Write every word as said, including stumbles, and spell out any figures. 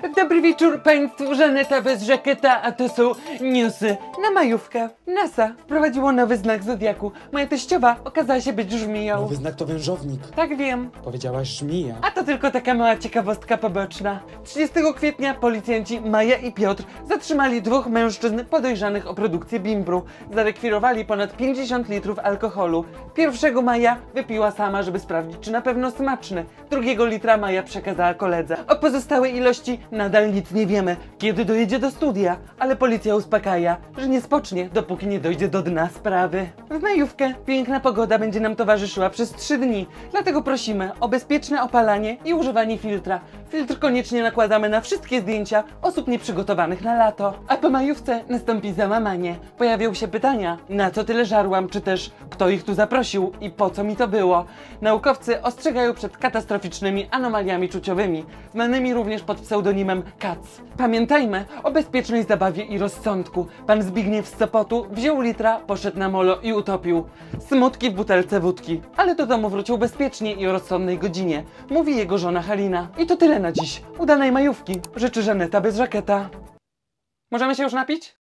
Dobry wieczór państwu, Żaneta bez żakieta, a to są newsy na majówkę. NASA wprowadziło nowy znak zodiaku. Moja teściowa okazała się być żmiją. Nowy znak to wężownik. Tak wiem. Powiedziałaś żmija. A to tylko taka mała ciekawostka poboczna. trzydziestego kwietnia policjanci Maja i Piotr zatrzymali dwóch mężczyzn podejrzanych o produkcję bimbru. Zarekwirowali ponad pięćdziesiąt litrów alkoholu. Pierwszego Maja wypiła sama, żeby sprawdzić, czy na pewno smaczny. Drugiego litra Maja przekazała koledze. O pozostałej ilości nadal nic nie wiemy, kiedy dojedzie do studia, ale policja uspokaja, że nie spocznie, dopóki nie dojdzie do dna sprawy. W majówkę piękna pogoda będzie nam towarzyszyła przez trzy dni, dlatego prosimy o bezpieczne opalanie i używanie filtra. Filtr koniecznie nakładamy na wszystkie zdjęcia osób nieprzygotowanych na lato. A po majówce nastąpi załamanie. Pojawią się pytania, na co tyle żarłam, czy też kto ich tu zaprosił i po co mi to było. Naukowcy ostrzegają przed katastroficznymi anomaliami czuciowymi, znanymi również pod pseudonimem K A C. Pamiętajmy o bezpiecznej zabawie i rozsądku. Pan Zbigniew z Sopotu wziął litra, poszedł na molo i utopił. Smutki w butelce wódki. Ale do domu wrócił bezpiecznie i o rozsądnej godzinie, mówi jego żona Halina. I to tyle na dziś. Udanej majówki życzy Żaneta bez żakieta. Możemy się już napić?